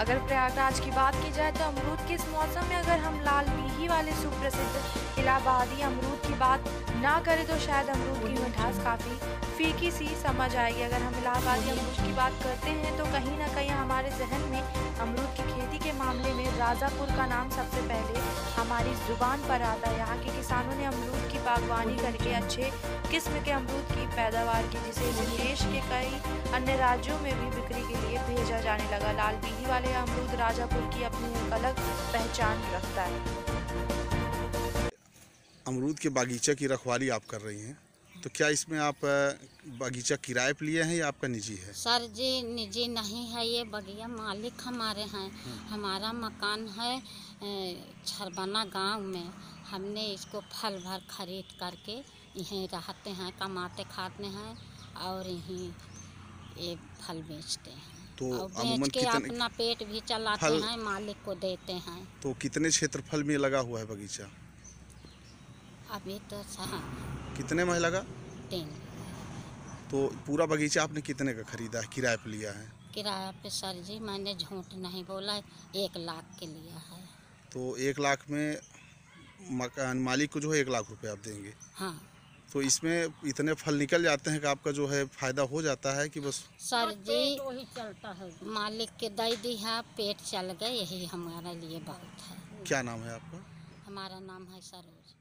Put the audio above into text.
अगर प्रयागराज की बात की जाए तो अमरूद के इस मौसम में अगर हम लाल बीही वाले सुप्रसिद्ध इलाहाबादी अमरूद की बात ना करें तो शायद अमरूद की मिठास काफ़ी फीकी सी समझ आएगी। अगर हम इलाहाबादी अमरूद की बात करते हैं तो कहीं ना कहीं हमारे जहन में अमरूद की खेती के मामले में राजापुर का नाम सबसे पहले हमारी ज़ुबान पर आता है। यहाँ के किसानों ने अमरूद की बागवानी करके अच्छे किस्म के अमरूद की पैदावार की, जिसे देश के कई अन्य राज्यों में भी बिक्री के लिए भेजा जाने लगा। लाल बीही वाले अमरूद राजापुर की अपनी एक अलग पहचान रखता है। अमरूद के बागीचे की रखवाली आप कर रही हैं, तो क्या इसमें आप बागीचा किराए पे लिए हैं या आपका निजी है? सर जी निजी नहीं है, ये बगिया मालिक हमारे हैं। हमारा मकान है छरबना गांव में। हमने इसको फल भर खरीद करके यहीं रहते हैं, कमाते खाते हैं और यहीं ये फल बेचते हैं। तो और बेच के अपना पेट भी चलाते हैं, मालिक को देते हैं। तो कितने क्षेत्रफल में लगा हुआ है बगीचा? अभी तो कितने में लगा? 3। तो पूरा बगीचा आपने कितने का खरीदा है, किराए पे लिया है? किराया पे सर जी मैंने झूठ नहीं बोला, 1 लाख के लिया है। तो 1 लाख में मकान मालिक को जो है 1 लाख रुपए आप देंगे? हाँ। तो इसमें इतने फल निकल जाते हैं कि आपका जो है फायदा हो जाता है कि बस? सर जी वही चलता है, मालिक के दे दी है, पेट चल गए, यही हमारे लिए बहुत है। क्या नाम है आपका? हमारा नाम है सरोज।